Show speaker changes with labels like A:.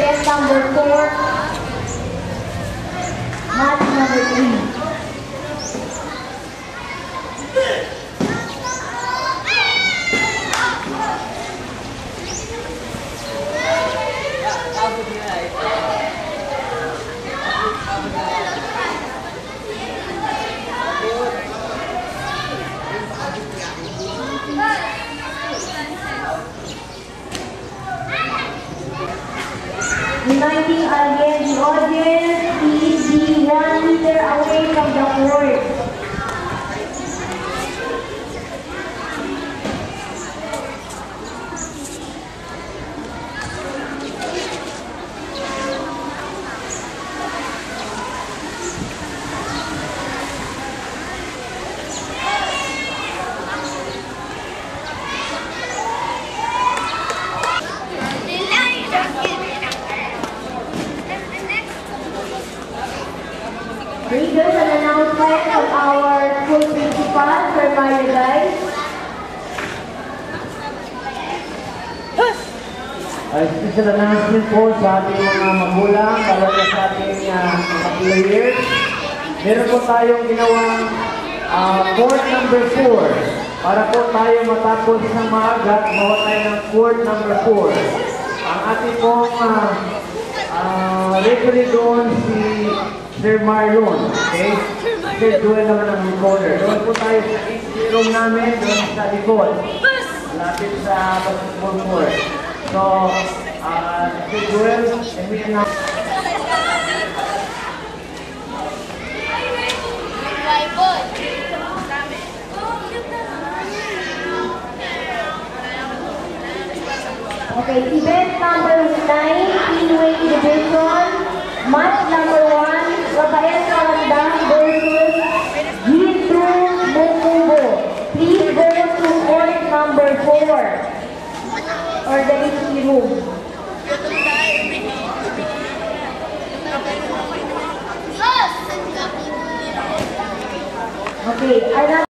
A: event number 4, match number 3. Reminding again the audience, please be 1 meter away from the court. Here's an announcement of our school principal, Sir Mario, guys.
B: Special announcement po sa ating mga magulang, para sa ating mga players. Meron po tayong ginawang court number 4. Para po tayo matapos ng maaga, gumawa tayo ng court number 4. Ang ating pong referee doon si Sir Marlon, okay? Sir Joel naman ang recorder. Doon po tayo sa room namin, doon sa likod. Malapit sa basketball court. So, Sir Joel, and we announce.
A: Okay, event number 9, Pinway Division, match number 1, Rafael Calandang versus Tong-Il Moo. Please go to court number 4 or the meeting room. Okay,